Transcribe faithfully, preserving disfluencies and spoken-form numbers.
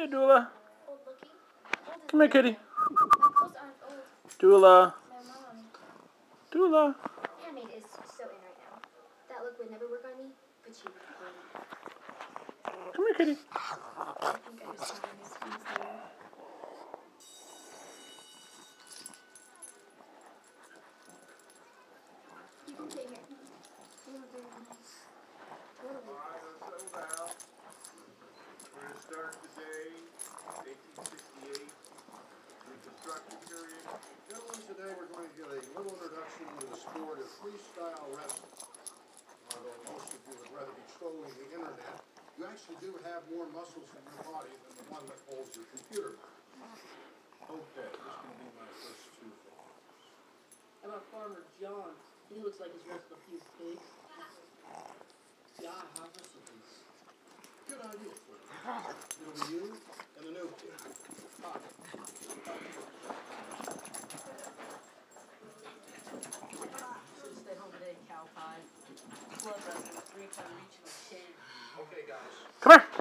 Hey, Dula. Come here, kitty. Dula. Dula. Handmade is so in right now. That look would never work on me, but you would. Come here, kitty. I think I just saw his squeeze there. You can stay here. You look very nice. Alright, let's settle down. We're going to start today, eighteen sixty-eight, Reconstruction period. Gentlemen, today we're going to get a little introduction to the sport of freestyle wrestling. Although most of you would rather be trolling the internet, you actually do have more muscles in your body than the one that holds your computer. Okay, this is going to be my first two things. How about Farmer John? He looks like he's wrestled a few pigs. Yeah, I have wrestled pigs. Good idea, Fred. It'll be you and the new kid. Hi. Should've stayed home today, cow pie. Blood wrestling, three-time regional champ. Okay, guys. Come here.